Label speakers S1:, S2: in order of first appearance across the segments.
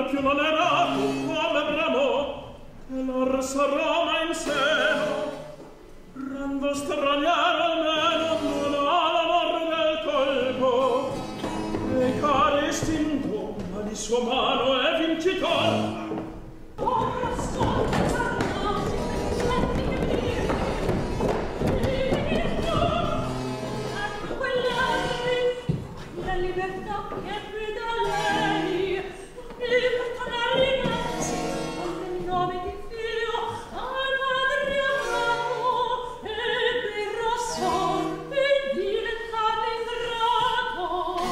S1: più non è nato come bramò e l'orsa Roma in seno rando straniero almeno non ha l'amor del colpo e i cari istinto ma di sua mano è vincitor.
S2: Ora ascolta la libertà che guida lei, libertà la rinunzi, nel nome di figlio al padre amato, e per rossor e diventate ingrato.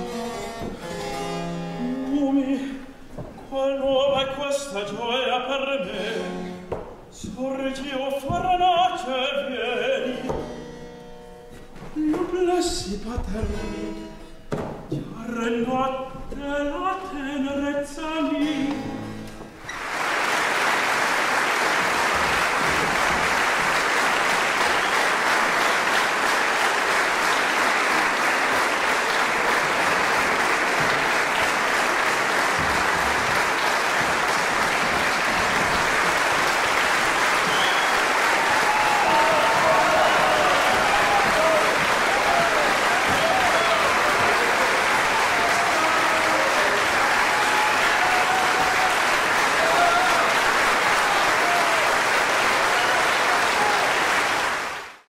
S1: Umi, qual nuova è questa gioia per me? Sorgi o fornace vieni, noblessi paterni, ti arrendo a te la tenerezza mia.